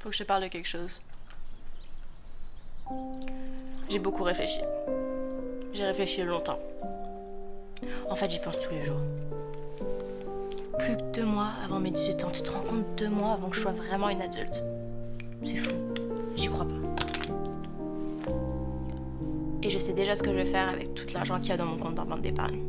Faut que je te parle de quelque chose. J'ai beaucoup réfléchi. J'ai réfléchi longtemps. En fait, j'y pense tous les jours. Plus que 2 mois avant mes 18 ans. Tu te rends compte, 2 mois avant que je sois vraiment une adulte? C'est fou. J'y crois pas. Et je sais déjà ce que je vais faire avec tout l'argent qu'il y a dans mon compte dans banque d'épargne.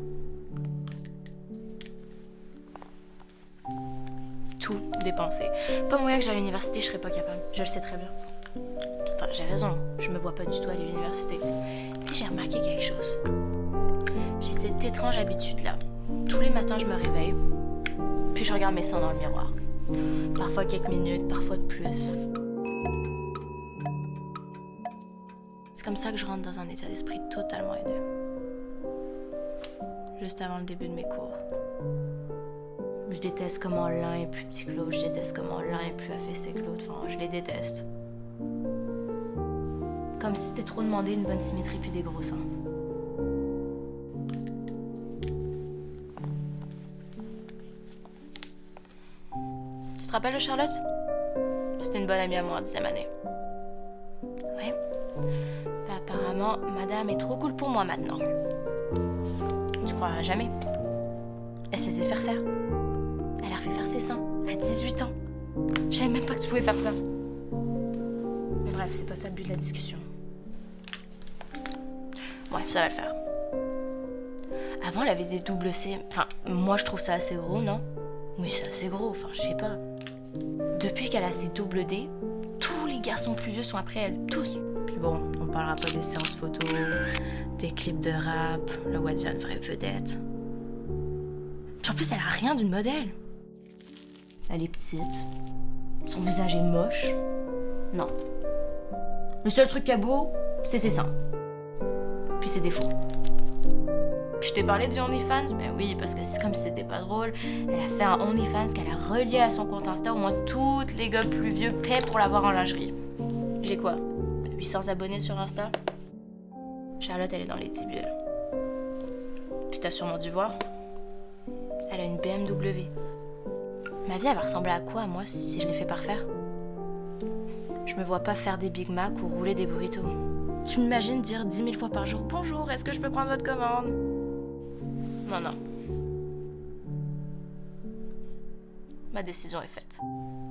Tout dépenser. Pas moyen que j'aille à l'université, je serais pas capable. Je le sais très bien. Enfin, j'ai raison. Je me vois pas du tout aller à l'université. Tu sais, j'ai remarqué quelque chose. J'ai cette étrange habitude-là. Tous les matins, je me réveille, puis je regarde mes seins dans le miroir. Parfois quelques minutes, parfois de plus. C'est comme ça que je rentre dans un état d'esprit totalement haineux. Juste avant le début de mes cours. Je déteste comment l'un est plus petit que l'autre, je déteste comment l'un est plus affaissé que l'autre, enfin, je les déteste. Comme si c'était trop demandé une bonne symétrie puis des gros seins. Tu te rappelles de Charlotte? C'était une bonne amie à moi en 10e année. Ouais. Bah, apparemment, madame est trop cool pour moi maintenant. Tu croiras jamais. Elle s'est faire faire. Elle a refait faire ses seins à 18 ans. Je savais même pas que tu pouvais faire ça. Mais bref, c'est pas ça le but de la discussion. Ouais, ça va le faire. Avant, elle avait des doubles C. Enfin, moi, je trouve ça assez gros, non? Oui, c'est assez gros, enfin, je sais pas. Depuis qu'elle a ses double D, tous les garçons plus vieux sont après elle. Tous. Puis bon, on parlera pas des séances photos, des clips de rap, là où elle devient une vraie vedette. Puis en plus, elle a rien d'une modèle. Elle est petite. Son visage est moche. Non. Le seul truc qui a beau, c'est ses seins. Puis ses défauts. Je t'ai parlé du OnlyFans? Ben oui, parce que c'est comme si c'était pas drôle. Elle a fait un OnlyFans qu'elle a relié à son compte Insta. Au moins, tous les gars plus vieux paient pour l'avoir en lingerie. J'ai quoi? 800 abonnés sur Insta? Charlotte, elle est dans les 10 000. Puis t'as sûrement dû voir. Elle a une BMW. Ma vie, elle va ressembler à quoi, moi, si je l'ai fait parfaire? Je me vois pas faire des Big Mac ou rouler des burritos. Tu m'imagines dire 10 000 fois par jour « Bonjour, est-ce que je peux prendre votre commande ?» Non, non. Ma décision est faite.